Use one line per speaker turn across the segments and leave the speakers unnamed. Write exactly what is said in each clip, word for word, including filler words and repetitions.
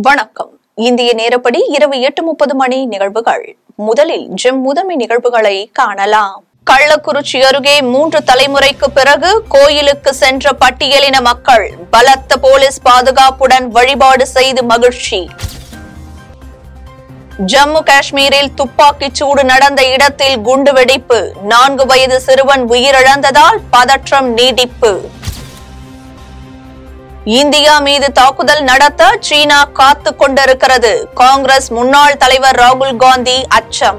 வணக்கம். இந்திய நேரப்படி இரவு எட்டு முப்பது மணி நிகழ்வுகள். முதலில் ஜெம் முதன்மை நிகழ்வுகளை காணலாம். கள்ளக்குறிச்சி அருகே மூன்று தலைமுறைக்கு பிறகு கோயிலுக்கு சென்ற பட்டியலின மக்கள் பலத்த போலீஸ் பாதுகாப்புடன் வழிபாடு செய்து மகிழ்ச்சி. ஜம்மு காஷ்மீரில் துப்பாக்கிச் சூடு நடந்த இடத்தில் குண்டுவெடிப்பு, நான்கு வயது சிறுவன் உயிரிழந்ததால் பதற்றம் நீடிப்பு. இந்தியா மீது தாக்குதல் நடத்த சீனா காத்துக் கொண்டிருக்கிறது, காங்கிரஸ் முன்னாள் தலைவர் ராகுல் காந்தி அச்சம்.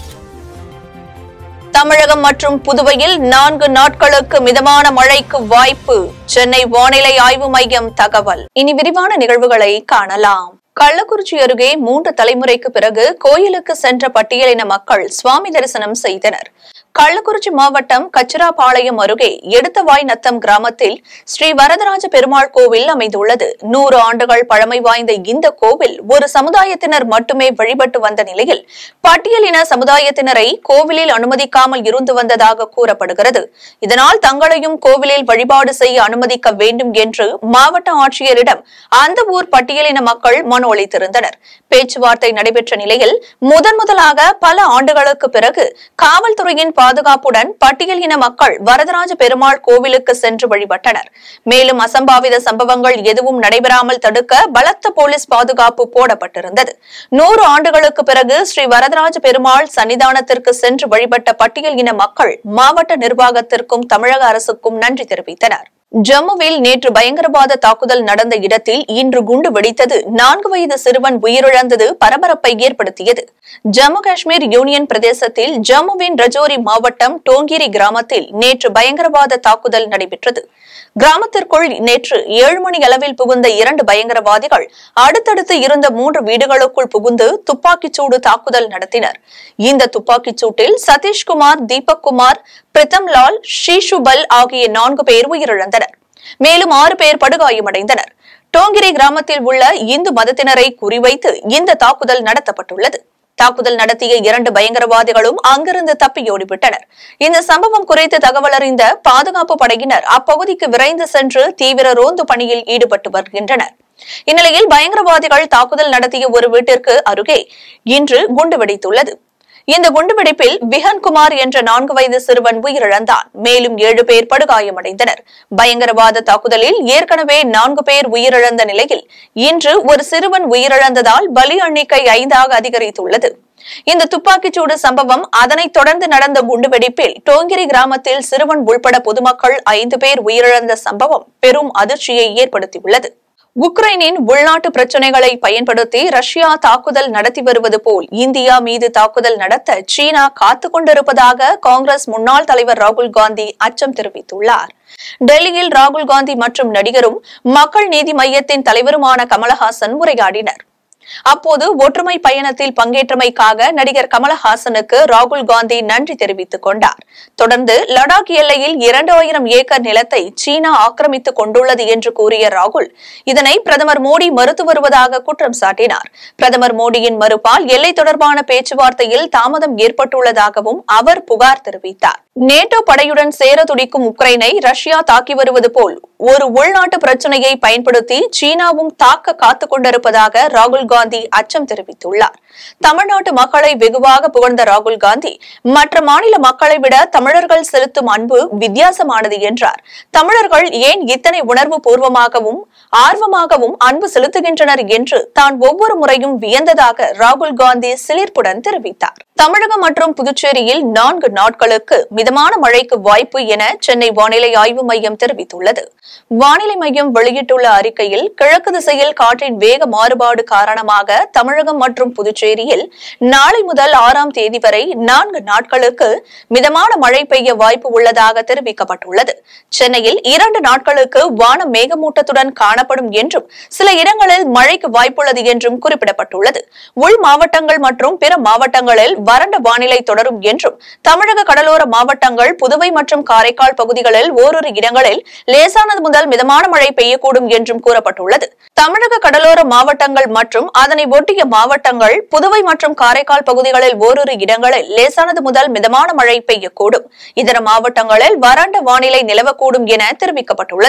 தமிழகம் மற்றும் புதுவையில் நான்கு நாட்களுக்கு மிதமான மழைக்கு வாய்ப்பு, சென்னை வானிலை ஆய்வு மையம் தகவல். இனி விரிவான நிகழ்வுகளை காணலாம். கள்ளக்குறிச்சி அருகே மூன்று தலைமுறைக்கு பிறகு கோயிலுக்கு சென்ற பட்டியலின மக்கள் சுவாமி தரிசனம் செய்தனர். கள்ளக்குறிச்சி மாவட்டம் கச்சிராபாளையம் அருகே எடுத்தவாய் நத்தம் கிராமத்தில் ஸ்ரீ வரதராஜ பெருமாள் கோவில் அமைந்துள்ளது. நூறு ஆண்டுகள் பழமை வாய்ந்த இந்த கோவில் ஒரு சமுதாயத்தினர் மட்டுமே வழிபட்டு வந்த நிலையில் பட்டியலின சமுதாயத்தினரை கோவிலில் அனுமதிக்காமல் இருந்து வந்ததாக கூறப்படுகிறது. இதனால் தங்களையும் கோவிலில் வழிபாடு செய்ய அனுமதிக்க வேண்டும் என்று மாவட்ட ஆட்சியரிடம் அந்த ஊர் பட்டியலின மக்கள் மனு அளித்திருந்தனர். பேச்சுவார்த்தை நடைபெற்ற நிலையில் முதன் முதலாக பல ஆண்டுகளுக்கு பிறகு காவல்துறையின் பாதுகாப்புடன் பட்டியல் இன மக்கள் வரதராஜ பெருமாள் கோவிலுக்கு சென்று வழிபட்டனர். மேலும் அசம்பாவித சம்பவங்கள் எதுவும் நடைபெறாமல் தடுக்க பலத்த போலீஸ் பாதுகாப்பு போடப்பட்டிருந்தது. நூறு ஆண்டுகளுக்கு பிறகு ஸ்ரீ வரதராஜ பெருமாள் சன்னிதானத்திற்கு சென்று வழிபட்ட பட்டியல் இன மக்கள் மாவட்ட நிர்வாகத்திற்கும் தமிழக அரசுக்கும் நன்றி தெரிவித்தனர். ஜம்முவில் நேற்று பயங்கரவாத தாக்குதல் நடந்த இடத்தில் இன்று குண்டு வெடித்தது. நான்கு வயது சிறுவன் உயிரிழந்தது பரபரப்பை ஏற்படுத்தியது. ஜம்மு காஷ்மீர் யூனியன் பிரதேசத்தில் ஜம்முவின் ரஜோரி மாவட்டம் டோங்கிரி கிராமத்தில் நேற்று பயங்கரவாத தாக்குதல் நடைபெற்றது. கிராமத்திற்குள் நேற்று ஏழு மணி அளவில் புகுந்த இரண்டு பயங்கரவாதிகள் அடுத்தடுத்து இருந்த மூன்று வீடுகளுக்குள் புகுந்து துப்பாக்கிச் சூடு தாக்குதல் நடத்தினர். இந்த துப்பாக்கிச் சூட்டில் சதீஷ்குமார், தீபக் குமார், பிரித்தம்லால், ஷீஷுபல் ஆகிய நான்கு பேர் உயிரிழந்தனர். மேலும் ஆறு பேர் படுகாயமடைந்தனர். டோங்கிரி கிராமத்தில் உள்ள இந்து மதத்தினரை குறிவைத்து இந்த தாக்குதல் நடத்தப்பட்டுள்ளது. தாக்குதல் நடத்திய இரண்டு பயங்கரவாதிகளும் அங்கிருந்து தப்பியோடிவிட்டனர். இந்த சம்பவம் குறித்து தகவல் அறிந்த பாதுகாப்பு படையினர் அப்பகுதிக்கு விரைந்து சென்று தீவிர ரோந்து பணியில் ஈடுபட்டு வருகின்றனர். இந்நிலையில் பயங்கரவாதிகள் தாக்குதல் நடத்திய ஒரு வீட்டிற்கு அருகே இன்று குண்டு வெடித்துள்ளது. இந்த குண்டுவெடிப்பில் விஹன்குமார் என்ற நான்கு வயது சிறுவன் உயிரிழந்தான். மேலும் ஏழு பேர் படுகாயமடைந்தனர். பயங்கரவாத தாக்குதலில் ஏற்கனவே நான்கு பேர் உயிரிழந்த நிலையில் இன்று ஒரு சிறுவன் உயிரிழந்ததால் பலி எண்ணிக்கை ஐந்தாக அதிகரித்துள்ளது. இந்த துப்பாக்கிச்சூடு சம்பவம் அதனைத் தொடர்ந்து நடந்த குண்டுவெடிப்பில் டோங்கிரி கிராமத்தில் சிறுவன் உள்பட பொதுமக்கள் ஐந்து பேர் உயிரிழந்த சம்பவம் பெரும் அதிர்ச்சியை ஏற்படுத்தியுள்ளது. உக்ரைனின் உள்நாட்டு பிரச்சினைகளை பயன்படுத்தி ரஷ்யா தாக்குதல் நடத்தி வருவது போல் இந்தியா மீது தாக்குதல் நடத்த சீனா காத்துக் கொண்டிருப்பதாக காங்கிரஸ் முன்னாள் தலைவர் ராகுல் காந்தி அச்சம் தெரிவித்துள்ளார். டெல்லியில் ராகுல் காந்தி மற்றும் நடிகரும் மக்கள் நீதி மய்யத்தின் தலைவருமான கமலஹாசன் உரையாடினர். அப்போது ஒற்றுமை பயணத்தில் பங்கேற்றமைக்காக நடிகர் கமலஹாசனுக்கு ராகுல் காந்தி நன்றி தெரிவித்துக் கொண்டார். தொடர்ந்து லடாக் எல்லையில் இரண்டு ஆயிரம் ஏக்கர் நிலத்தை சீனா ஆக்கிரமித்துக் கொண்டுள்ளது என்று கூறிய ராகுல் இதனை பிரதமர் மோடி மறுத்து வருவதாக குற்றம் சாட்டினார். பிரதமர் மோடியின் மறுப்பால் எல்லை தொடர்பான பேச்சுவார்த்தையில் தாமதம் ஏற்பட்டுள்ளதாகவும் அவர் புகார் தெரிவித்தார். நேட்டோ படையுடன் சேர துடிக்கும் உக்ரைனை ரஷ்யா தாக்கி வருவது போல் ஒரு உள்நாட்டு பிரச்சனையை பயன்படுத்தி சீனாவும் தாக்க காத்துக் கொண்டிருப்பதாக ராகுல் காந்தி அச்சம் தெரிவித்துள்ளார். தமிழ்நாட்டு மக்களை வெகுவாக புகழ்ந்த ராகுல் காந்தி மற்ற மாநில மக்களை விட தமிழர்கள் செலுத்தும் அன்பு வித்தியாசமானது என்றார். தமிழர்கள் ஏன் இத்தனை உணர்வு பூர்வமாகவும் ஆர்வமாகவும் அன்பு செலுத்துகின்றனர் என்று தான் ஒவ்வொரு முறையும் வியந்ததாக ராகுல் காந்தி சிலிர்ப்புடன் தெரிவித்தார். தமிழகம் மற்றும் புதுச்சேரியில் நான்கு நாட்களுக்கு மிதமான மழைக்கு வாய்ப்பு என சென்னை வானிலை ஆய்வு மையம் தெரிவித்துள்ளது. வானிலை மையம் வெளியிட்டுள்ள அறிக்கையில் கிழக்கு திசையில் காற்றின் வேக மாறுபாடு காரணமாக தமிழகம் மற்றும் புதுச்சேரியில் நாளை முதல் ஆறாம் தேதி வரை நான்கு நாட்களுக்கு மிதமான மழை பெய்ய வாய்ப்பு உள்ளதாக தெரிவிக்கப்பட்டுள்ளது. சென்னையில் இரண்டு நாட்களுக்கு வானம் மேகமூட்டத்துடன் காணப்படும் என்றும் சில இடங்களில் மழைக்கு வாய்ப்புள்ளது என்றும் குறிப்பிடப்பட்டுள்ளது. உள் மாவட்டங்கள் மற்றும் பிற மாவட்டங்களில் வறண்ட வானிலை தொடரும் என்றும் தமிழக கடலோர மாவட்டங்கள், புதுவை மற்றும் காரைக்கால் பகுதிகளில் ஓரிரு இடங்களில் லேசானது முதல் மிதமான மழை பெய்யக்கூடும் என்றும் கூறப்பட்டுள்ளது. தமிழக கடலோர மாவட்டங்கள் மற்றும் அதனை ஒட்டிய மாவட்டங்கள், புதுவை மற்றும் காரைக்கால் பகுதிகளில் ஓரிரு இடங்களில் லேசானது முதல் மிதமான மழை பெய்யக்கூடும். இதர மாவட்டங்களில் வறண்ட வானிலை நிலவக்கூடும் என தெரிவிக்கப்பட்டுள்ளது.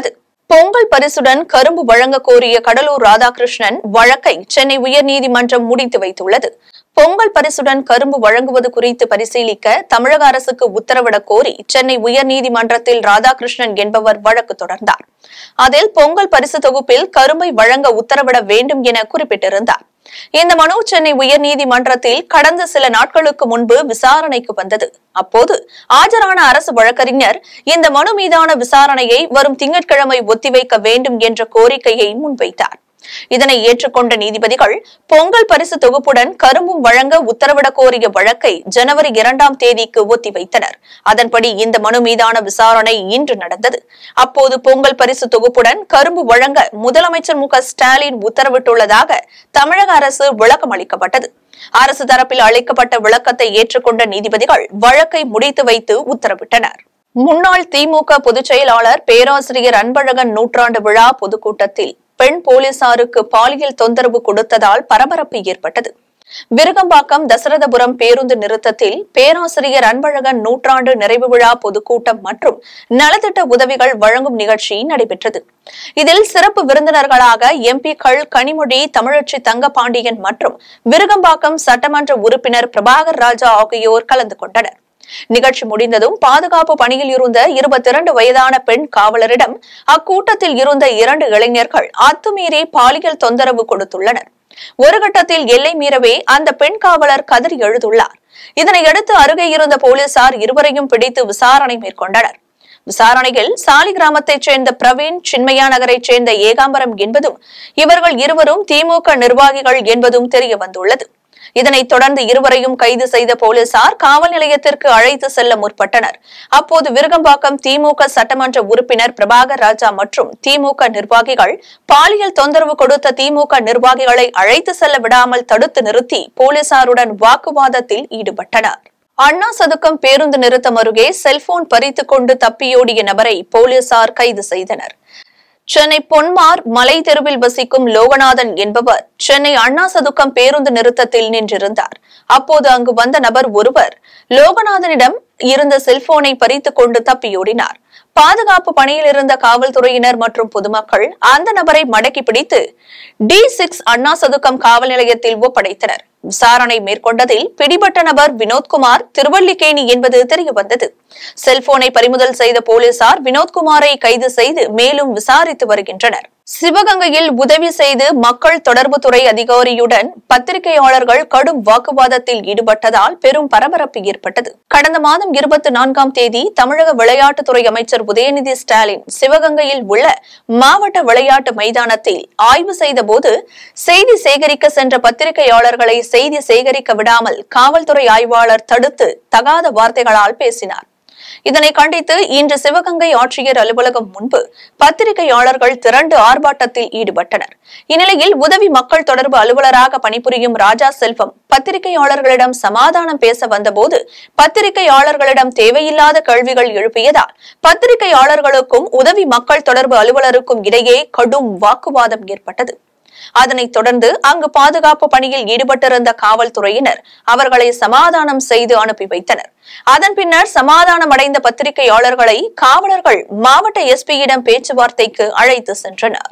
பொங்கல் பரிசுடன் கரும்பு வழங்க கோரிய கடலூர் ராதாகிருஷ்ணன் வழக்கை சென்னை உயர்நீதிமன்றம் முடித்து வைத்துள்ளது. பொங்கல் பரிசுடன் கரும்பு வழங்குவது குறித்து பரிசீலிக்க தமிழக அரசுக்கு உத்தரவிடக் கோரி சென்னை உயர்நீதிமன்றத்தில் ராதாகிருஷ்ணன் என்பவர் வழக்கு தொடர்ந்தார். அதில் பொங்கல் பரிசு தொகுப்பில் கரும்பை வழங்க உத்தரவிட வேண்டும் என குறிப்பிட்டிருந்தார். இந்த மனு சென்னை உயர்நீதிமன்றத்தில் கடந்த சில நாட்களுக்கு முன்பு விசாரணைக்கு வந்தது. அப்போது ஆஜரான அரசு வழக்கறிஞர் இந்த மனு மீதான விசாரணையை வரும் திங்கட்கிழமை ஒத்திவைக்க வேண்டும் என்ற கோரிக்கையை முன்வைத்தார். இதனை ஏற்றுக்கொண்ட நீதிபதிகள் பொங்கல் பரிசு தொகுப்புடன் கரும்பும் வழங்க உத்தரவிடக் கோரிய வழக்கை ஜனவரி இரண்டாம் தேதிக்கு ஒத்திவைத்தனர். அதன்படி இந்த மனு மீதான விசாரணை இன்று நடந்தது. அப்போது பொங்கல் பரிசு தொகுப்புடன் கரும்பு வழங்க முதலமைச்சர் மு க ஸ்டாலின் உத்தரவிட்டுள்ளதாக தமிழக அரசு விளக்கம் அளிக்கப்பட்டது. அரசு தரப்பில் அளிக்கப்பட்ட விளக்கத்தை ஏற்றுக்கொண்ட நீதிபதிகள் வழக்கை முடித்து வைத்து உத்தரவிட்டனர். முன்னாள் திமுக பொதுச் செயலாளர் பேராசிரியர் அன்பழகன் நூற்றாண்டு விழா பொதுக்கூட்டத்தில் பெண் போலீசாருக்கு பாலியல் தொந்தரவு கொடுத்ததால் பரபரப்பு ஏற்பட்டது. விருகம்பாக்கம் தசரதபுரம் பேருந்து நிறுத்தத்தில் பேராசிரியர் அன்பழகன் நூற்றாண்டு நிறைவு விழா பொதுக்கூட்டம் மற்றும் நலத்திட்ட உதவிகள் வழங்கும் நிகழ்ச்சி நடைபெற்றது. இதில் சிறப்பு விருந்தினர்களாக எம்பிக்கள் கனிமொழி, தமிழச்சி தங்கபாண்டியன் மற்றும் விருகம்பாக்கம் சட்டமன்ற உறுப்பினர் பிரபாகர் ராஜா ஆகியோர் கலந்து கொண்டனர். நிகழ்ச்சி முடிந்ததும் பாதுகாப்பு பணியில் இருந்த இருபத்தி இரண்டு வயதான பெண் காவலரிடம் அக்கூட்டத்தில் இருந்த இரண்டு இளைஞர்கள் அத்துமீறி பாலியல் தொந்தரவு கொடுத்துள்ளனர். ஒரு கட்டத்தில் எல்லை மீறவே அந்த பெண் காவலர் கதறி எழுதுள்ளார். இதனையடுத்து அருகே இருந்த போலீசார் இருவரையும் பிடித்து விசாரணை மேற்கொண்டனர். விசாரணையில் சாலி கிராமத்தைச் சேர்ந்த பிரவீன், சின்மயா நகரைச் சேர்ந்த ஏகாம்பரம் என்பதும் இவர்கள் இருவரும் திமுக நிர்வாகிகள் என்பதும் தெரிய வந்துள்ளது. இதனைத் தொடர்ந்து இருவரையும் கைது செய்த போலீசார் காவல் நிலையத்திற்கு அழைத்து செல்ல முற்பட்டனர். அப்போது விருகம்பாக்கம் திமுக சட்டமன்ற உறுப்பினர் பிரபாகர் ராஜா மற்றும் திமுக நிர்வாகிகள் பாலியல் தொந்தரவு கொடுத்த திமுக நிர்வாகிகளை அழைத்து செல்ல விடாமல் தடுத்து நிறுத்தி போலீசாருடன் வாக்குவாதத்தில் ஈடுபட்டனர். அண்ணா சதுக்கம் பேருந்து நிறுத்தம் அருகே செல்போன் பறித்துக் கொண்டு தப்பியோடிய நபரை போலீசார் கைது செய்தனர். சென்னை பொன்மார் மலை தெருவில் வசிக்கும் லோகநாதன் என்பவர் சென்னை அண்ணா சதுக்கம் பேருந்து நிறுத்தத்தில் நின்றிருந்தார். அப்போது அங்கு வந்த நபர் ஒருவர் லோகநாதனிடம் இருந்த செல்போனை பறித்துக் கொண்டு தப்பியோடினார். பாதுகாப்பு பணியில் இருந்த காவல்துறையினர் மற்றும் பொதுமக்கள் அந்த நபரை மடக்கி பிடித்து டி சிக்ஸ் அண்ணா சதுக்கம் காவல் நிலையத்தில் ஒப்படைத்தனர். விசாரணை மேற்கொண்டதில் பிடிபட்ட நபர் வினோத்குமார் திருவல்லிக்கேணி என்பது தெரியவந்தது. செல்போனை பறிமுதல் செய்த போலீசார் வினோத்குமாரை கைது செய்து மேலும் விசாரித்து வருகின்றனர். சிவகங்கையில் உதவி செய்து மக்கள் தொடர்புத்துறை அதிகாரியுடன் பத்திரிகையாளர்கள் கடும் வாக்குவாதத்தில் ஈடுபட்டதால் பெரும் பரபரப்பு ஏற்பட்டது. கடந்த மாதம் இருபத்தி நான்காம் தேதி தமிழக விளையாட்டுத்துறை அமைச்சர் உதயநிதி ஸ்டாலின் சிவகங்கையில் உள்ள மாவட்ட விளையாட்டு மைதானத்தில் ஆய்வு செய்த போது செய்தி சேகரிக்க சென்ற பத்திரிகையாளர்களை செய்தி சேகரிக்க விடாமல் காவல்துறை ஆய்வாளர் தடுத்து தகாத வார்த்தைகளால் பேசினார். இதனை கண்டித்து இன்று சிவகங்கை ஆட்சியர் அலுவலகம் முன்பு பத்திரிகையாளர்கள் திரண்டு ஆர்ப்பாட்டத்தில் ஈடுபட்டனர். இந்நிலையில் உதவி மக்கள் தொடர்பு அலுவலராக பணிபுரியும் ராஜா செல்வம் பத்திரிகையாளர்களிடம் சமாதானம் பேச வந்தபோது பத்திரிகையாளர்களிடம் தேவையில்லாத கேள்விகள் எழுப்பியதால் பத்திரிகையாளர்களுக்கும் உதவி மக்கள் தொடர்பு அலுவலருக்கும் இடையே கடும் வாக்குவாதம் ஏற்பட்டது. அதனைத் தொடர்ந்து அங்கு பாதுகாப்பு பணியில் ஈடுபட்டிருந்த காவல்துறையினர் அவர்களை சமாதானம் செய்து அனுப்பி வைத்தனர். அதன் பின்னர் சமாதானம் அடைந்த பத்திரிகையாளர்களை காவலர்கள் மாவட்ட எஸ்பியிடம் பேச்சுவார்த்தைக்கு அழைத்து சென்றனர்.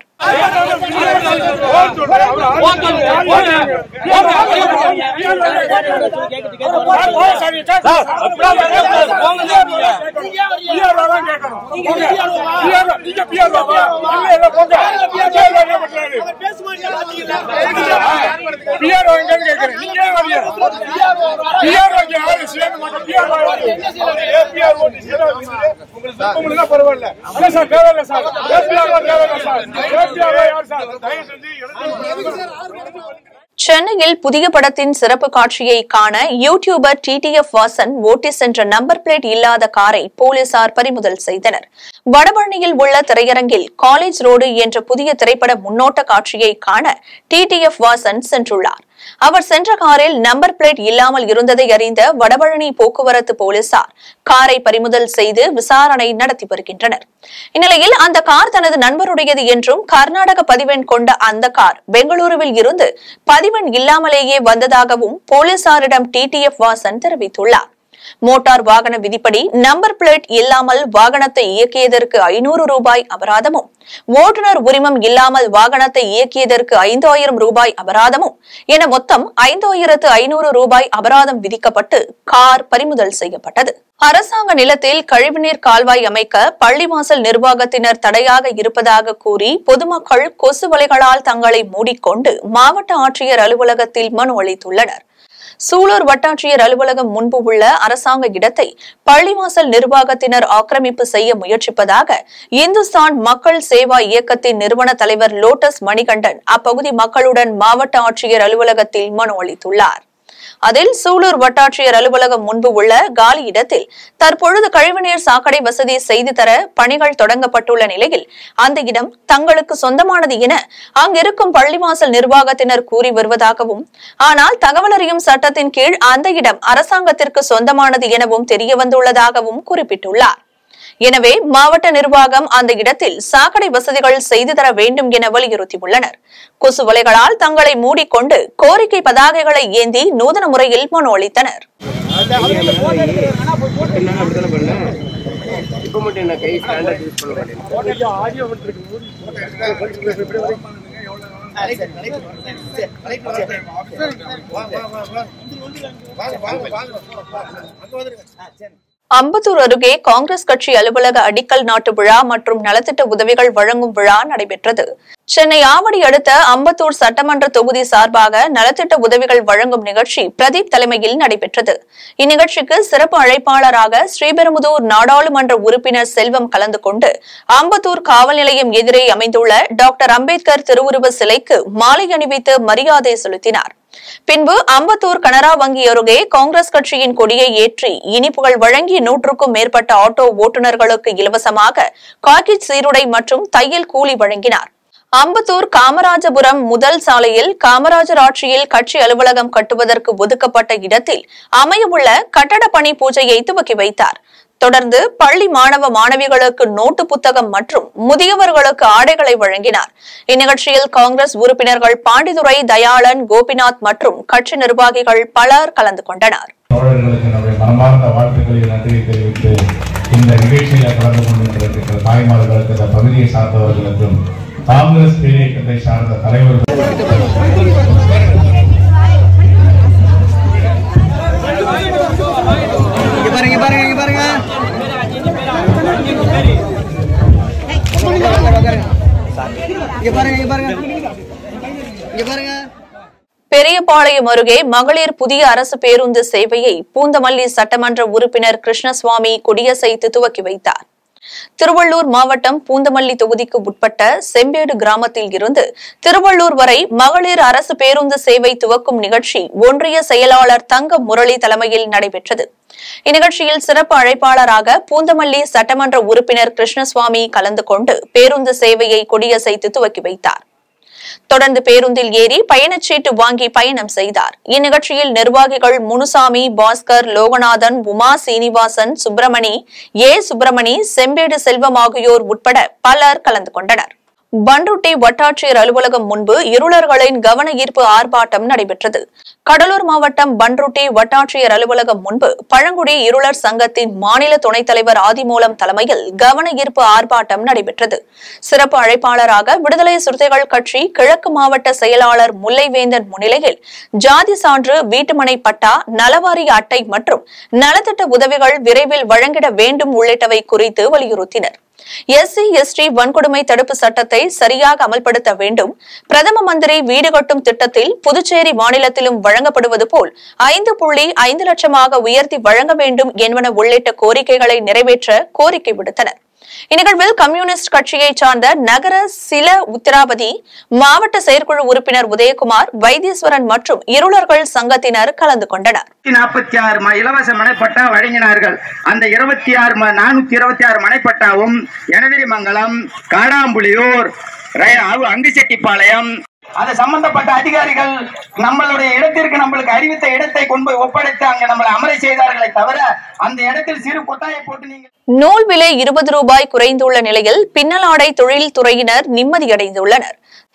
சென்னையில் புதிய படத்தின் சிறப்பு காட்சியை காண YouTuber T T F Vasan ஓட்டி சென்ற நம்பர் பிளேட் இல்லாத காரை போலீசார் பறிமுதல் செய்தனர். வடபழனியில் உள்ள திரையரங்கில் காலேஜ் ரோடு என்ற புதிய திரைப்பட முன்னோட்ட காட்சியை காண டி டி எஃப் வாசன் சென்றுள்ளார். அவர் சென்ற காரில் நம்பர் பிளேட் இல்லாமல் இருந்ததை அறிந்த வடபழனி போக்குவரத்து போலீசார் காரை பறிமுதல் செய்து விசாரணை நடத்தி வருகின்றனர். இந்நிலையில் அந்த கார் தனது நண்பருடையது என்றும் கர்நாடக பதிவெண் கொண்ட அந்த கார் பெங்களூருவில் இருந்து பதிவெண் இல்லாமலேயே வந்ததாகவும் போலீசாரிடம் டி டி எஃப் வாசன் தெரிவித்துள்ளார். மோட்டார் வாகன விதிப்படி நம்பர் பிளேட் இல்லாமல் வாகனத்தை இயக்கியதற்கு ஐநூறு ரூபாய் அபராதமும், ஓட்டுநர் உரிமம் இல்லாமல் வாகனத்தை இயக்கியதற்கு ஐந்தாயிரம் ரூபாய் அபராதமும் என மொத்தம் ஐந்தாயிரத்து ஐநூறு ரூபாய் அபராதம் விதிக்கப்பட்டு கார் பறிமுதல் செய்யப்பட்டது. அரசாங்க நிலத்தில் கழிவுநீர் கால்வாய் அமைக்க பள்ளிவாசல் நிர்வாகத்தினர் தடையாக இருப்பதாக கூறி பொதுமக்கள் கொசு வலைகளால் தங்களை மூடிக்கொண்டு மாவட்ட ஆட்சியர் அலுவலகத்தில் மனு அளித்துள்ளனர். சூலூர் வட்டாட்சியர் அலுவலகம் முன்பு உள்ள அரசாங்க இடத்தை பள்ளிவாசல் நிர்வாகத்தினர் ஆக்கிரமிப்பு செய்ய முயற்சிப்பதாக இந்துஸ்தான் மக்கள் சேவா இயக்கத்தின் நிறுவன தலைவர் லோட்டஸ் மணிகண்டன் அப்பகுதி மக்களுடன் மாவட்ட ஆட்சியர் அலுவலகத்தில் மனு அளித்துள்ளார். அதில் சூலூர் வட்டாட்சியர் அலுவலகம் முன்பு உள்ள காலி இடத்தில் தற்பொழுது கழிவுநீர் சாக்கடை வசதி செய்து தர பணிகள் தொடங்கப்பட்டுள்ள நிலையில் அந்த இடம் தங்களுக்கு சொந்தமானது என அங்கிருக்கும் பள்ளிவாசல் நிர்வாகத்தினர் கூறி வருவதாகவும், ஆனால் தகவல் அறியும் சட்டத்தின் கீழ் அந்த இடம் அரசாங்கத்திற்கு சொந்தமானது எனவும் தெரியவந்துள்ளதாகவும் குறிப்பிட்டுள்ளார். எனவே மாவட்ட நிர்வாகம் அந்த இடத்தில் சாக்கடை வசதிகள் செய்து தர வேண்டும் என வலியுறுத்தியுள்ளனர். கொசு வலைகளால் தங்களை மூடிக்கொண்டு கோரிக்கை பதாகைகளை ஏந்தி நூதன முறையில் மனு அளித்தனர். அம்பத்தூர் அருகே காங்கிரஸ் கட்சி அலுவலக அடிக்கல் நாட்டு விழா மற்றும் நலத்திட்ட உதவிகள் வழங்கும் விழா நடைபெற்றது. சென்னை ஆவடி அடுத்த அம்பத்தூர் சட்டமன்ற தொகுதி சார்பாக நலத்திட்ட உதவிகள் வழங்கும் நிகழ்ச்சி பிரதீப் தலைமையில் நடைபெற்றது. இந்நிகழ்ச்சிக்கு சிறப்பு அழைப்பாளராக ஸ்ரீபெரும்புதூர் நாடாளுமன்ற உறுப்பினர் செல்வம் கலந்து கொண்டு அம்பத்தூர் காவல் நிலையம் எதிரே அமைந்துள்ள டாக்டர் அம்பேத்கர் திருவுருவ சிலைக்கு மாலை அணிவித்து மரியாதை செலுத்தினார். பின்பு அம்பத்தூர் கனரா வங்கி அருகே காங்கிரஸ் கட்சியின் கொடியை ஏற்றி இனிப்புகள் வழங்கி நூற்றுக்கும் மேற்பட்ட ஆட்டோ ஓட்டுநர்களுக்கு இலவசமாக காக்கி சீருடை மற்றும் தையல் கூலி வழங்கினார். அம்பத்தூர் காமராஜபுரம் முதல் சாலையில் காமராஜர் ஆட்சியில் கட்சி அலுவலகம் கட்டுவதற்கு ஒதுக்கப்பட்ட இடத்தில் அமையவுள்ள கட்டட பணி பூஜையை துவக்கி வைத்தார். தொடர்ந்து பள்ளி மாணவ மாணவிகளுக்கு நோட்டு புத்தகம் மற்றும் முதியவர்களுக்கு ஆடைகளை வழங்கினார். இந்நிகழ்ச்சியில் காங்கிரஸ் உறுப்பினர்கள் பாண்டிதுரை, தயாளன், கோபிநாத் மற்றும் கட்சி நிர்வாகிகள் பலர் கலந்து கொண்டனர். இந்த நிகழ்ச்சியில கலந்து கொண்டிருக்கிற தாய்மார்களுக்கு, இந்த பகுதியை சார்ந்தவர்களுக்கும், காங்கிரஸ் பேரியக்கத்தை சார்ந்த தலைவர்கள் பெரியபாளையம் அருகே மகளிர் புதிய அரசு பேருந்து சேவையை பூந்தமல்லி சட்டமன்ற உறுப்பினர் கிருஷ்ணசுவாமி கொடியசைத்து துவக்கி வைத்தார். திருவள்ளூர் மாவட்டம் பூந்தமல்லி தொகுதிக்கு உட்பட்ட செம்பேடு கிராமத்தில் இருந்து திருவள்ளூர் வரை மகளிர் அரசு பேருந்து சேவை துவக்கும் நிகழ்ச்சி ஒன்றிய செயலாளர் தங்க முரளி தலைமையில் நடைபெற்றது. இந்நிகழ்ச்சியில் சிறப்பு அழைப்பாளராக பூந்தமல்லி சட்டமன்ற உறுப்பினர் கிருஷ்ணசுவாமி கலந்து கொண்டு பேருந்து சேவையை கொடியசைத்து துவக்கி வைத்தார். தொடர்ந்து பேருந்தில் ஏறி பயணச்சீட்டு வாங்கி பயணம் செய்தார். இந்நிகழ்ச்சியில் நிர்வாகிகள் முனுசாமி, பாஸ்கர், லோகநாதன், உமா சீனிவாசன், சுப்பிரமணி, ஏ சுப்பிரமணி, செம்பேடு செல்வம் ஆகியோர் உட்பட பலர் கலந்து கொண்டனர். பண்ருட்டி வட்டாட்சியர் அலுவலகம் முன்பு இருளர்களின் கவன ஈர்ப்பு ஆர்ப்பாட்டம் நடைபெற்றது. கடலூர் மாவட்டம் பண்ருட்டி வட்டாட்சியர் அலுவலகம் முன்பு பழங்குடி இருளர் சங்கத்தின் மாநில துணைத் தலைவர் ஆதிமூலம் தலைமையில் கவன ஈர்ப்பு ஆர்ப்பாட்டம் நடைபெற்றது. சிறப்பு அழைப்பாளராக விடுதலை சிறுத்தைகள் கட்சி கிழக்கு மாவட்ட செயலாளர் முல்லைவேந்தன் முன்னிலையில் ஜாதி சான்று, வீட்டுமனை பட்டா, நலவாரிய அட்டை மற்றும் நலத்திட்ட உதவிகள் விரைவில் வழங்கிட வேண்டும் உள்ளிட்டவை குறித்து வலியுறுத்தினர். எஸ்சி எஸ்டி வன்கொடுமை தடுப்பு சட்டத்தை சரியாக அமல்படுத்த வேண்டும். பிரதம மந்திரி வீடு கட்டும் திட்டத்தில் புதுச்சேரி மாநிலத்திலும் வழங்கப்படுவது போல் ஐந்து புள்ளி ஐந்து லட்சமாக உயர்த்தி வழங்க வேண்டும் என்பன உள்ளிட்ட கோரிக்கைகளை நிறைவேற்ற கோரிக்கை விடுத்தனர். இந்நிகழ்வில் கம்யூனிஸ்ட் கட்சியை சார்ந்த நகர சில உத்தராபதி மாவட்ட செயற்குழு உறுப்பினர் உதயகுமார், வைத்தீஸ்வரன் மற்றும் இருளர்கள் சங்கத்தினர் கலந்து கொண்டனர்.
நாற்பத்தி ஆறு இலவச மனைப்பட்டா வழங்கினார்கள். அந்த இருபத்தி ஆறு நானூத்தி இருபத்தி ஆறு மனைப்பட்டாவும் எனதிரிமங்கலம், காடாம்புலியூர், அங்குசெட்டிப்பாளையம் அது சம்பந்தப்பட்ட அதிகாரிகள் நம்மளுடைய இடத்திற்கு நம்மளுக்கு அறிவித்த இடத்தை கொண்டு போய் ஒப்படைத்து அங்க நம்மளை அமரை செய்தார்களே தவிர அந்த இடத்தில் சிறு கொட்டாயை போட்டு நீங்க
நூல் விலை இருபது ரூபாய் குறைந்துள்ள நிலையில் பின்னலாடை தொழில் துறையினர் நிம்மதியடைந்துள்ளனர்.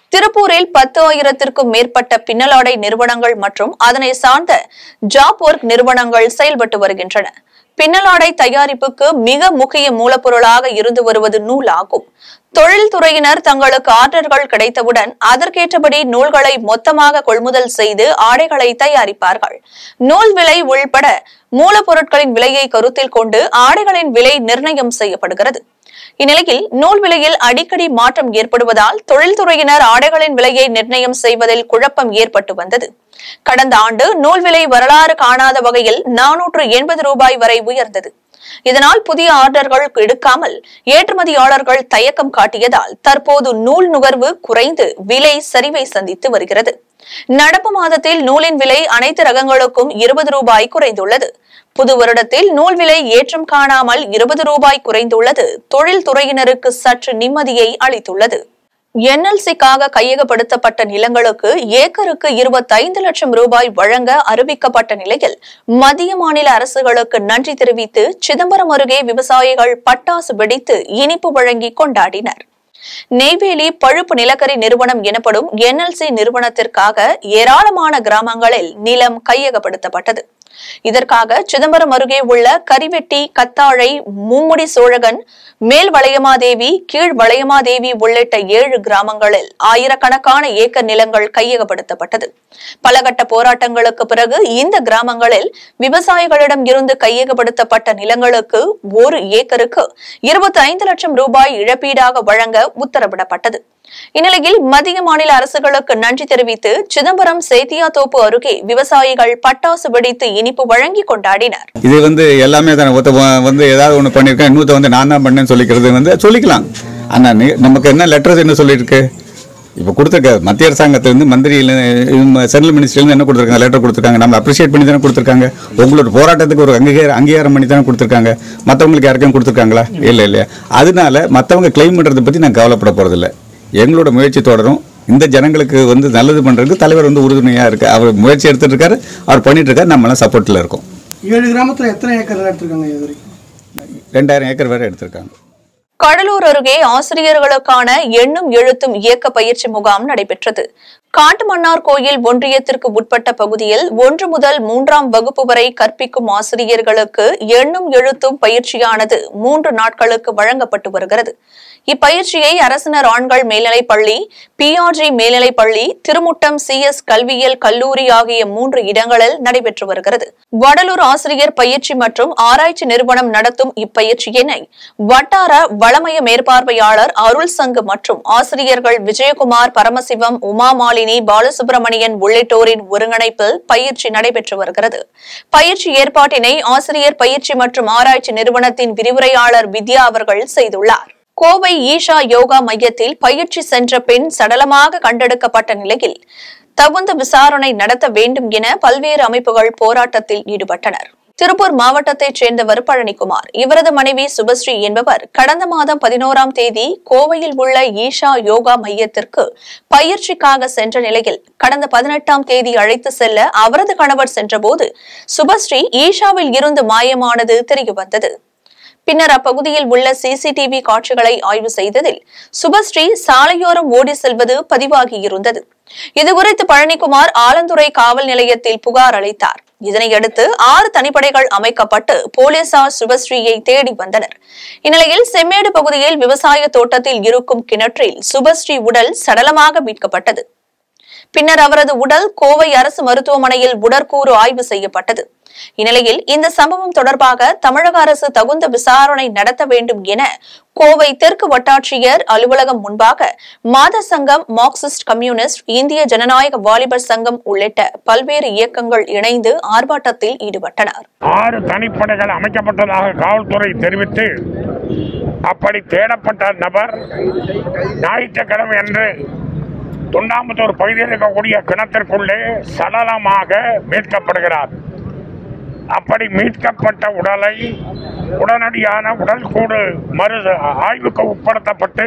திருப்பூரில் பத்து ஆயிரத்திற்கும் மேற்பட்ட பின்னலாடை நிறுவனங்கள் மற்றும் அதனை சார்ந்த ஜாப் ஒர்க் நிறுவனங்கள் செயல்பட்டு வருகின்றன. பின்னலாடை தயாரிப்புக்கு மிக முக்கிய மூலப்பொருளாக இருந்து வருவது நூல் ஆகும். தொழில்துறையினர் தங்களுக்கு ஆர்டர்கள் கிடைத்தவுடன் அதற்கேற்றபடி நூல்களை மொத்தமாக கொள்முதல் செய்து ஆடைகளை தயாரிப்பார்கள். நூல் விலை உள்பட மூலப்பொருட்களின் விலையை கருத்தில் கொண்டு ஆடைகளின் விலை நிர்ணயம் செய்யப்படுகிறது. இந்நிலையில் நூல் விலையில் அடிக்கடி மாற்றம் ஏற்படுவதால் தொழில்துறையினர் ஆடைகளின் விலையை நிர்ணயம் செய்வதில் குழப்பம் ஏற்பட்டு வந்தது. கடந்த ஆண்டு நூல் விலை வரலாறு காணாத வகையில் நானூற்று எண்பது ரூபாய் வரை உயர்ந்தது. இதனால் புதிய ஆர்டர்கள் எடுக்காமல் ஏற்றுமதியாளர்கள் தயக்கம் காட்டியதால் தற்போது நூல் நுகர்வு குறைந்து விலை சரிவை சந்தித்து வருகிறது. நடப்பு மாதத்தில் நூலின் விலை அனைத்து ரகங்களுக்கும் இருபது ரூபாய் குறைந்துள்ளது. புது வருடத்தில் நூல் விலை ஏற்றம் காணாமல் இருபது ரூபாய் குறைந்துள்ளது தொழில்துறையினருக்கு சற்று நிம்மதியை அளித்துள்ளது. என்எல்சிக்காக கையகப்படுத்தப்பட்ட நிலங்களுக்கு ஏக்கருக்கு இருபத்தைந்து லட்சம் ரூபாய் வழங்க அறிவிக்கப்பட்ட நிலையில் மத்திய மாநில அரசுகளுக்கு நன்றி தெரிவித்து சிதம்பரம் அருகே விவசாயிகள் பட்டாசு வெடித்து இனிப்பு வழங்கி கொண்டாடினர். நெய்வேலி பழுப்பு நிலக்கரி நிறுவனம் எனப்படும் என்எல்சி நிறுவனத்திற்காக ஏராளமான கிராமங்களில் நிலம் கையகப்படுத்தப்பட்டது. இதற்காக சிதம்பரம் அருகே உள்ள கரிவெட்டி, கத்தாழை, மூமுடி சோழகன், மேல் வளையமாதேவி, கீழ் வளையமாதேவி உள்ளிட்ட ஏழு கிராமங்களில் ஆயிரக்கணக்கான ஏக்கர் நிலங்கள் கையகப்படுத்தப்பட்டது. பலகட்ட போராட்டங்களுக்கு பிறகு இந்த கிராமங்களில் விவசாயிகளிடம் இருந்து கையகப்படுத்தப்பட்ட நிலங்களுக்கு ஒரு ஏக்கருக்கு இருபத்தி ஐந்து லட்சம் ரூபாய் இழப்பீடாக வழங்க உத்தரவிடப்பட்டது. இந்நிலையில் மத்திய மாநில அரசுகளுக்கு நன்றி தெரிவித்து சிதம்பரம் சேத்தியாத்தோப்பு அருகே விவசாயிகள் பட்டாசு வெடித்து இனிப்பு வழங்கி கொண்டாடினர். இது வந்து எல்லாமே வந்து ஏதாவது ஒண்ணு பண்ணிருக்கேன், இன்னொரு வந்து நான் தான் பண்ணேன்னு சொல்லிக்கிறது வந்து சொல்லிக்கலாம். ஆனா நமக்கு என்ன லெட்டர்ஸ் என்ன சொல்லியிருக்கு, இப்போ கொடுத்துருக்க மத்திய அரசாங்கத்திலிருந்து மந்திரியில சென்ட்ரல் மினிஸ்ட்ரியிலிருந்து என்ன கொடுத்துருக்காங்க, லெட்டர் கொடுத்துருக்காங்க. நம்ம அப்ரிஷியேட் பண்ணி தானே கொடுத்துருக்காங்க. உங்களோட போராட்டத்துக்கு ஒரு அங்கீகாரம் அங்கீகாரம் பண்ணி தானே கொடுத்துருக்காங்க. மற்றவங்களுக்கு யாருக்கும் கொடுத்துருக்காங்களா? இல்லை இல்லையா? அதனால மற்றவங்க கிளைம் பண்ணுறதை பற்றி நான் கவலைப்பட போகிறதில்ல. எங்களோட முயற்சி தொடரும். இந்த ஜனங்களுக்கு வந்து நல்லது பண்ணுறதுக்கு தலைவர் வந்து உறுதுணையாக இருக்கு. அவர் முயற்சி எடுத்துட்டு இருக்காரு, அவர் பண்ணிட்டு இருக்காரு. நம்மளாம் சப்போர்ட்டில் இருக்கோம். ஏழு கிராமத்தில் எத்தனை ஏக்கர் எடுத்திருக்காங்க? ரெண்டாயிரம் ஏக்கர் வேற எடுத்திருக்காங்க. கடலூர் அருகே ஆசிரியர்களுக்கான எண்ணும் எழுத்தும் இயக்க பயிற்சி முகாம் நடைபெற்றது. காட்டுமன்னார் கோயில் ஒன்றியத்திற்கு உட்பட்ட பகுதியில் ஒன்று முதல் மூன்றாம் வகுப்பு வரை கற்பிக்கும் ஆசிரியர்களுக்கு எண்ணும் எழுத்தும் பயிற்சியானது மூன்று நாட்களுக்கு வழங்கப்பட்டு வருகிறது. இப்பயிற்சியை அரசினர் ஆண்கள் மேல்நிலைப்பள்ளி, பிஆர்ஜி மேல்நிலைப்பள்ளி, திருமுட்டம் சி எஸ் கல்வியியல் கல்லூரி ஆகிய மூன்று இடங்களில் நடைபெற்று வருகிறது. வடலூர் ஆசிரியர் பயிற்சி மற்றும் ஆராய்ச்சி நிறுவனம் நடத்தும் இப்பயிற்சியினை வட்டார வளமய மேற்பார்வையாளர் அருள் சங்கு மற்றும் ஆசிரியர்கள் விஜயகுமார், பரமசிவம், உமாமாலினி, பாலசுப்ரமணியன் உள்ளிட்டோரின் ஒருங்கிணைப்பில் பயிற்சி நடைபெற்று வருகிறது. பயிற்சி ஏற்பாட்டினை ஆசிரியர் பயிற்சி மற்றும் ஆராய்ச்சி நிறுவனத்தின் விரிவுரையாளர் வித்யா அவர்கள் செய்துள்ளார். கோவை ஈஷா யோகா மையத்தில் பயிற்சி சென்ற பெண் சடலமாக கண்டெடுக்கப்பட்ட நிலையில் தகுந்த விசாரணை நடத்த வேண்டும் என பல்வேறு அமைப்புகள் போராட்டத்தில் ஈடுபட்டனர். திருப்பூர் மாவட்டத்தைச் சேர்ந்தவர் பழனிக்குமார். இவரது மனைவி சுபஸ்ரீ என்பவர் கடந்த மாதம் பதினோராம் தேதி கோவையில் உள்ள ஈஷா யோகா மையத்திற்கு பயிற்சிக்காக சென்ற நிலையில் கடந்த பதினெட்டாம் தேதி அழைத்து செல்ல அவரது கணவர் சென்றபோது சுபஸ்ரீ ஈஷாவில் இருந்து மாயமானது தெரியவந்தது. பின்னர் அப்பகுதியில் உள்ள சிசிடிவி காட்சிகளை ஆய்வு செய்ததில் சுபஸ்ரீ சாலையோரம் ஓடி செல்வது பதிவாகியிருந்தது. இதுகுறித்து பழனிக்குமார் ஆலந்துறை காவல் நிலையத்தில் புகார் அளித்தார். இதனையடுத்து ஆறு தனிப்படைகள் அமைக்கப்பட்டு போலீசார் சுபஸ்ரீயை தேடி வந்தனர். இந்நிலையில் செம்மேடு பகுதியில் விவசாய தோட்டத்தில் இருக்கும் கிணற்றில் சுபஸ்ரீ உடல் சடலமாக மீட்கப்பட்டது. பின்னர் அவரது உடல் கோவை அரசு மருத்துவமனையில் உடற்கூறு ஆய்வு செய்யப்பட்டது. இந்நிலையில் இந்த சம்பவம் தொடர்பாக தமிழக அரசு தகுந்த விசாரணை நடத்த வேண்டும் என கோவை தெற்கு வட்டாட்சியர் அலுவலகம் முன்பாக மாத சங்கம், மார்க்சிஸ்ட் கம்யூனிஸ்ட், இந்திய ஜனநாயக வாலிபர் சங்கம் உள்ளிட்ட பல்வேறு இயக்கங்கள் இணைந்து ஆர்ப்பாட்டத்தில் ஈடுபட்டனர்.
ஆறு தனிப்படைகள் அமைக்கப்பட்டதாக காவல்துறை தெரிவித்து அப்படி தேடப்பட்ட நபர் ஞாயிற்றுக்கிழமை அன்று தொண்டாமுத்தூர் பகுதியில் இருக்கக்கூடிய கிணத்திற்குள்ளே சடலமாக மீட்கப்படுகிறார். அப்படி மீட்கப்பட்ட உடலை உடனடியான உடல் கூடு மறு ஆய்வுக்கு உட்படுத்தப்பட்டு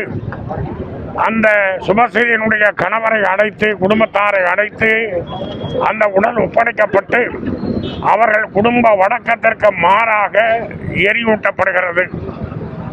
அந்த சுபஸ்ரீயினுடைய கணவரை அழைத்து, குடும்பத்தாரை அழைத்து அந்த உடல் ஒப்படைக்கப்பட்டு அவர்கள் குடும்ப வழக்கத்திற்கு மாறாக எரியூட்டப்படுகிறது.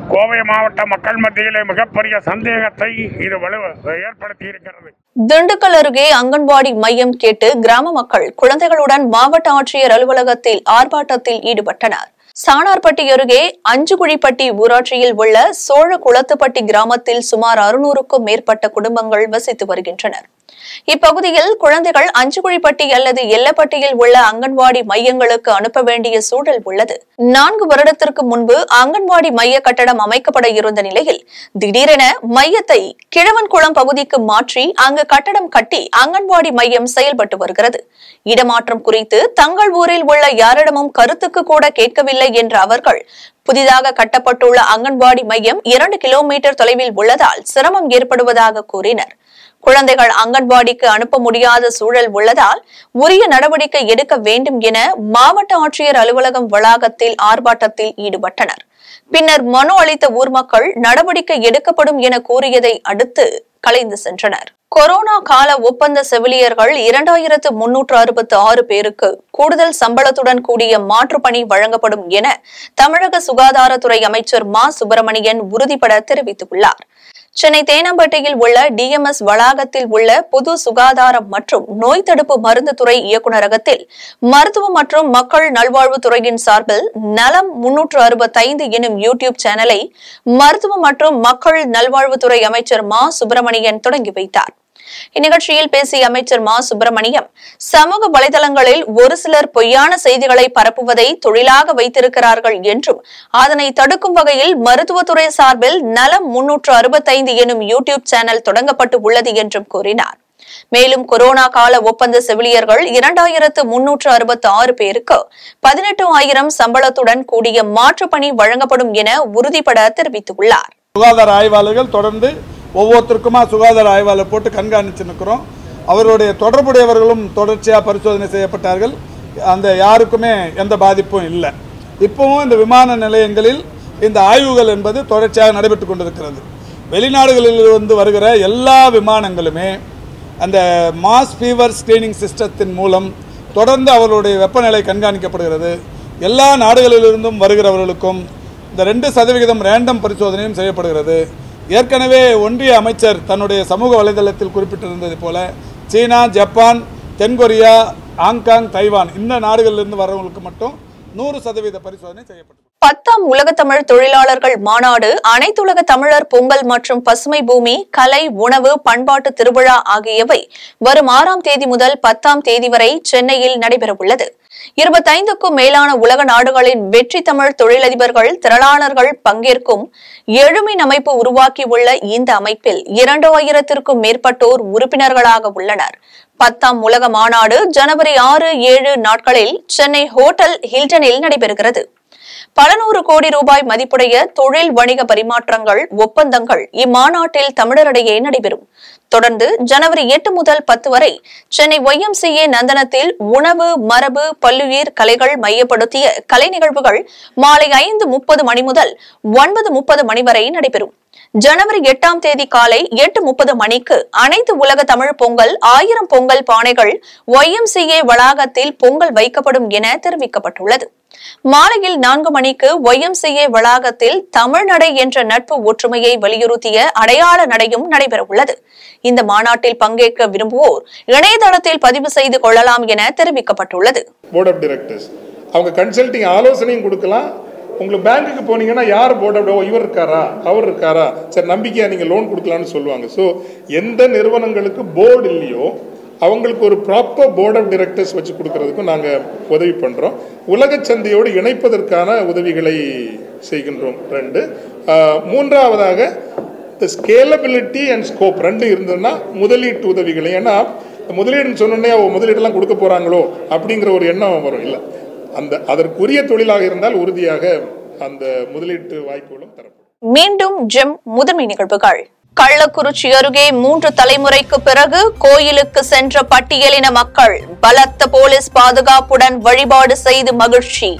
கோவை மாவட்ட மக்கள் மத்தியிலே மிகப்பெரிய சந்தேகத்தை இது ஏற்படுத்தி இருக்கிறது.
திண்டுக்கல் அருகே அங்கன்வாடி மையம் கேட்டு கிராம மக்கள் குழந்தைகளுடன் மாவட்ட ஆட்சியர் அலுவலகத்தில் ஆர்ப்பாட்டத்தில் ஈடுபட்டனர். சாணார்பட்டி அருகே அஞ்சுகுழிப்பட்டி ஊராட்சியில் உள்ள சோழ குளத்துப்பட்டி கிராமத்தில் சுமார் அறுநூறுக்கும் மேற்பட்ட குடும்பங்கள் வசித்து வருகின்றனர். இப்பகுதியில் குழந்தைகள் அஞ்சுகுழிப்பட்டி அல்லது எல்லப்பட்டியில் உள்ள அங்கன்வாடி மையங்களுக்கு அனுப்ப வேண்டிய சூழல் உள்ளது. நான்கு வருடத்திற்கு முன்பு அங்கன்வாடி மைய கட்டடம் அமைக்கப்பட இருந்த நிலையில் திடீரென மையத்தை கிழவன்குளம் பகுதிக்கு மாற்றி அங்கு கட்டடம் கட்டி அங்கன்வாடி மையம் செயல்பட்டு வருகிறது. இடமாற்றம் குறித்து தங்கள் ஊரில் உள்ள யாரிடமும் கருத்துக்கு கூட கேட்கவில்லை என்ற அவர்கள் புதிதாக கட்டப்பட்டுள்ள அங்கன்வாடி மையம் இரண்டு கிலோமீட்டர் தொலைவில் உள்ளதால் சிரமம் ஏற்படுவதாக கூறினர். குழந்தைகள் அங்கன்வாடிக்கு அனுப்ப முடியாத சூழல் உள்ளதால் உரிய நடவடிக்கை எடுக்க வேண்டும் என மாவட்ட ஆட்சியர் அலுவலகம் வளாகத்தில் ஆர்ப்பாட்டத்தில் ஈடுபட்டனர். பின்னர் மனு அளித்த ஊர் மக்கள் நடவடிக்கை எடுக்கப்படும் என கூறியதை அடுத்து கலைந்து சென்றனர். கொரோனா கால ஒப்பந்த செவிலியர்கள் இரண்டாயிரத்து முன்னூற்று அறுபத்தி ஆறு பேருக்கு கூடுதல் சம்பளத்துடன் கூடிய மாற்றுப்பணி வழங்கப்படும் என தமிழக சுகாதாரத்துறை அமைச்சர் மா சுப்பிரமணியன் உறுதிபட தெரிவித்துள்ளார். சென்னை தேனாம்பேட்டையில் உள்ள டி எம் எஸ் வளாகத்தில் உள்ள பொது சுகாதாரம் மற்றும் நோய் தடுப்பு மருந்து துறை இயக்குநரகத்தில் மருத்துவ மற்றும் மக்கள் நல்வாழ்வுத்துறையின் சார்பில் நலம் முன்னூற்று அறுபத்தி ஐந்து எனும் யூடியூப் சேனலை மருத்துவ மற்றும் மக்கள் நல்வாழ்வுத்துறை அமைச்சர் மா சுப்பிரமணியன் தொடங்கி வைத்தார். இந்நிகழ்ச்சியில் பேசிய அமைச்சர் மா சுப்பிரமணியம், சமூக வலைதளங்களில் ஒரு சிலர் பொய்யான செய்திகளை பரப்புவதை தொழிலாக வைத்திருக்கிறார்கள் என்றும் அதனை தடுக்கும் வகையில் மருத்துவத்துறை சார்பில் நலம் முன்னூற்று அறுபத்தி ஐந்து எனும் யூடியூப் சேனல் தொடங்கப்பட்டு உள்ளது என்றும் கூறினார். மேலும் கொரோனா கால ஒப்பந்த செவிலியர்கள் இரண்டாயிரத்து முன்னூற்று அறுபத்தி ஆறு பேருக்கு பதினெட்டு ஆயிரம் சம்பளத்துடன் கூடிய மாற்றுப்பணி வழங்கப்படும் என உறுதிபட தெரிவித்துள்ளார்.
சுகாதார ஆய்வாளர்கள் தொடர்ந்து ஒவ்வொருத்தருக்குமா சுகாதார ஆய்வாளர் போட்டு கண்காணிச்சு நிற்கிறோம். அவருடைய தொடர்புடையவர்களும் தொடர்ச்சியாக பரிசோதனை செய்யப்பட்டார்கள். அந்த யாருக்குமே எந்த பாதிப்பும் இல்லை. இப்பவும் இந்த விமான நிலையங்களில் இந்த ஆய்வுகள் என்பது தொடர்ச்சியாக நடைபெற்று கொண்டிருக்கிறது. வெளிநாடுகளிலிருந்து வருகிற எல்லா விமானங்களுமே அந்த மாஸ் ஃபீவர் ஸ்கிரீனிங் சிஸ்டத்தின் மூலம் தொடர்ந்து அவர்களுடைய வெப்பநிலை கண்காணிக்கப்படுகிறது. எல்லா நாடுகளிலிருந்தும் வருகிறவர்களுக்கும் இந்த ரெண்டு சதவிகிதம் ரேண்டம் பரிசோதனையும் செய்யப்படுகிறது. ஏற்கனவே ஒன்றிய அமைச்சர் தன்னுடைய சமூக வலைதளத்தில் குறிப்பிட்டிருந்தது போல சீனா, ஜப்பான், தென்கொரியா, ஹாங்காங், தைவான் இந்த நாடுகளிலிருந்து வரவங்களுக்கு மட்டும் நூறு சதவீத பரிசோதனை செய்யப்பட்டது.
பத்தாம் உலக தமிழ் தொழிலாளர்கள் மாநாடு, அனைத்துலக தமிழர் பொங்கல் மற்றும் பசுமை பூமி, கலை, உணவு, பண்பாட்டு திருவிழா ஆகியவை வரும் ஆறாம் தேதி முதல் பத்தாம் தேதி வரை சென்னையில் நடைபெறவுள்ளது. இருபத்தைந்துக்கும் மேலான உலக நாடுகளின் வெற்றி தமிழ் தொழிலதிபர்கள், திரளாளர்கள் பங்கேற்கும் எழுமின் அமைப்பு உருவாக்கியுள்ள இந்த அமைப்பில் இரண்டு ஆயிரத்திற்கும் மேற்பட்டோர் உறுப்பினர்களாக உள்ளனர். பத்தாம் உலக மாநாடு ஜனவரி ஆறு ஏழு நாட்களில் சென்னை ஹோட்டல் ஹில்டனில் நடைபெறுகிறது. பல நூறு கோடி ரூபாய் மதிப்புடைய தொழில் வணிக பரிமாற்றங்கள், ஒப்பந்தங்கள் இம்மாநாட்டில் தமிழரிடையே நடைபெறும். தொடர்ந்து ஜனவரி எட்டு முதல் பத்து வரை Chennai Y M C A நந்தனத்தில் உணவு, மரபு, பல்லுயிர் கலைகள் மையப்படுத்திய கலை நிகழ்வுகள் மாலை ஐந்து முப்பது மணி முதல் ஒன்பது முப்பது மணி வரை நடைபெறும். ஜனவரி எட்டாம் தேதி காலை எட்டு முப்பது மணிக்கு அனைத்து உலக தமிழ் பொங்கல், ஆயிரம் பொங்கல் பானைகள் ஒய் எம் சி ஏ வளாகத்தில் பொங்கல் வைக்கப்படும் என தெரிவிக்கப்பட்டுள்ளது. மாலையில் நான்கு மணிக்கு ஒய் எம் சி ஏ வளாகத்தில் தமிழ் நடை என்ற நட்பு ஒற்றுமையை வலியுறுத்திய அடையாள நடையும் நடைபெற உள்ளது. இந்த மாநாட்டில் பங்கேற்க விரும்புவோர் இணையதளத்தில் பதிவு செய்து கொள்ளலாம் என தெரிவிக்கப்பட்டுள்ளது.
போர்ட் ஆஃப் டைரக்டர்ஸ் அவங்க கன்சல்டிங் ஆலோசனையும் கொடுக்கலாம். உங்களுக்கு பேங்க்குக்கு போனீங்கன்னா யார் போர்ட் ஆஃப் இவர் இருக்காரா, அவர் இருக்காரா, சரி நம்பிக்கையா நீங்க லோன் கொடுக்கலாம்னு சொல்லுவாங்க. ஸோ எந்த நிறுவனங்களுக்கு போர்டு இல்லையோ அவங்களுக்கு ஒரு ப்ராப்பர் போர்ட் ஆஃப் டைரக்டர்ஸ் வச்சு கொடுக்கறதுக்கும் நாங்கள் உதவி பண்ணுறோம். உலக சந்தையோடு இணைப்பதற்கான உதவிகளை செய்கின்றோம். ரெண்டு மூன்றாவதாக ஸ்கேலபிலிட்டி அண்ட் ஸ்கோப் ரெண்டு இருந்ததுன்னா முதலீட்டு உதவிகளை, ஏன்னா முதலீடுன்னு சொன்னோன்னே முதலீடெல்லாம் கொடுக்க போகிறாங்களோ அப்படிங்கிற ஒரு எண்ணம் வரும். இல்லை, அந்த அதற்குரிய தொழிலாக இருந்தால் உறுதியாக அந்த முதலீட்டு வாய்ப்புகளும் தரப்படும்.
மீண்டும் ஜெம் முதன்மை நிகழ்வுகள். கள்ளக்குறிச்சி அருகே மூன்று தலைமுறைக்கு பிறகு கோயிலுக்கு சென்ற பட்டியலின மக்கள் பலத்த போலீஸ் பாதுகாப்புடன் வழிபாடு செய்து மகிழ்ச்சி.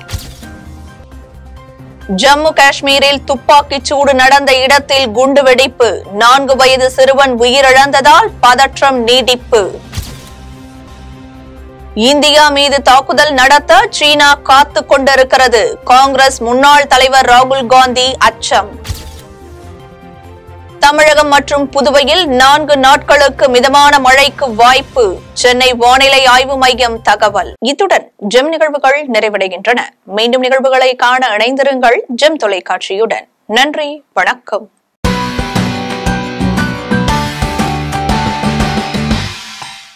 ஜம்மு காஷ்மீரில் துப்பாக்கிச் சூடு நடந்த இடத்தில் குண்டுவெடிப்பு, நான்கு வயது சிறுவன் உயிரிழந்ததால் பதற்றம் நீடிப்பு. இந்தியா மீது தாக்குதல் நடத்த சீனா காத்துக் கொண்டிருக்கிறது, காங்கிரஸ் முன்னாள் தலைவர் ராகுல் காந்தி அச்சம். தமிழகம் மற்றும் புதுவையில் நான்கு நாட்களுக்கு மிதமான மழைக்கு வாய்ப்பு, சென்னை வானிலை ஆய்வு மையம் தகவல். இத்துடன் ஜெம் நிகழ்வுகள் நிறைவடைகின்றன. மீண்டும் நிகழ்வுகளை காண இணைந்திருங்கள் ஜெம் தொலைக்காட்சியுடன். நன்றி, வணக்கம்.